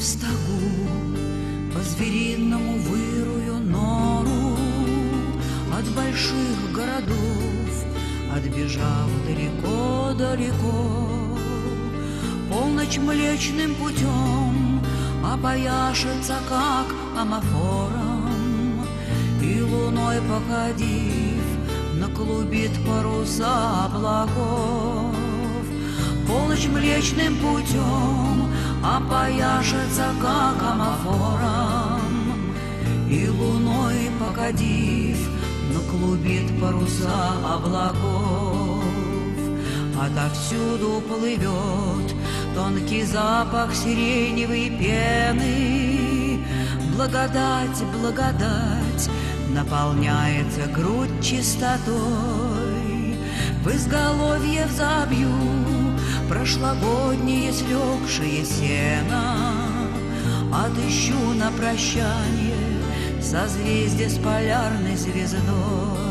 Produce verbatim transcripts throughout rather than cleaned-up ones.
в стогу, по-звериному вырую нору, от больших городов отбежав далеко-далеко. Полночь млечным путем опояшется, как амафором, и луной походив, наклубит паруса облаков. Полночь млечным путем опояшется, как амафором, и луной покадив, наклубит паруса облаков. Отовсюду плывет тонкий запах сиреневой пены. Благодать, благодать, наполняется грудь чистотой. В изголовье взобью прошлогоднее слегшее сено. Отыщу на прощанье созвездие с полярной звездой.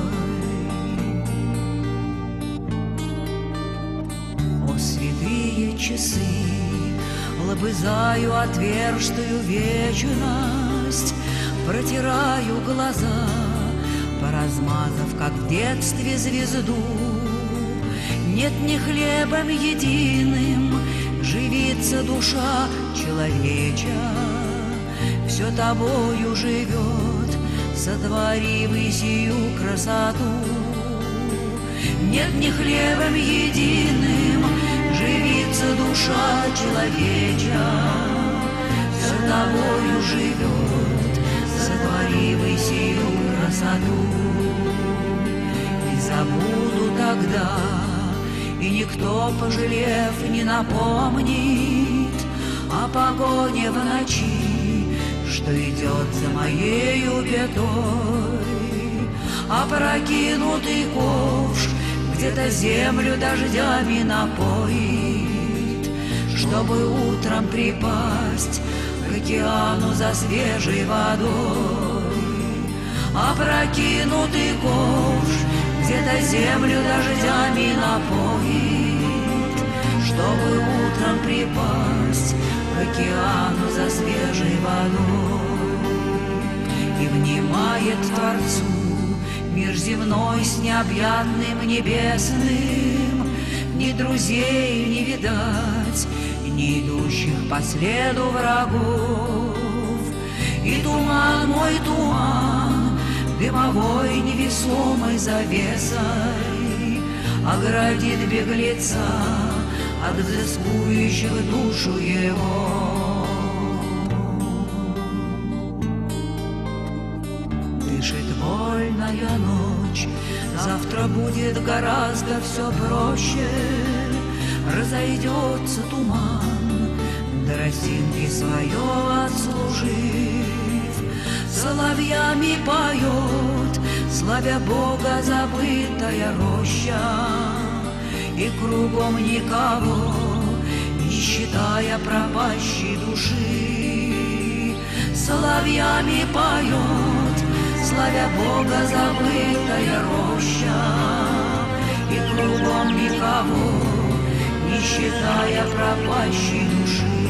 О, святые часы, лобызаю отверждую вечность, протираю глаза, поразмазав, как в детстве, звезду. Нет, не хлебом единым живится душа человеча, все тобою живет, сотворив и сию красоту. Нет, не хлебом единым живится душа человеча, все тобою живет, сотворив и сию красоту. И забуду тогда, и никто, пожалев, не напомнит о погоне в ночи, что идет за моею пятой. Опрокинутый ковш где-то землю дождями напоит, чтобы утром припасть к океану за свежей водой. Опрокинутый ковш где-то землю дождями напоит, чтобы утром припасть к океану за свежей водой. И внимает Творцу мир земной с необъятным небесным, ни друзей не видать, ни идущих по следу врагов. И туман, мой туман, дымовой невесомой завесой оградит беглеца от взыскующих душу его. Дышит вольная ночь, завтра будет гораздо все проще. Разойдется туман, до росинки свое отслужив. Соловьями поет, славя Бога, забытая роща, и кругом никого, не считая пропащей души. Соловьями поет, славя Бога, забытая роща, и кругом никого, не считая пропащей души.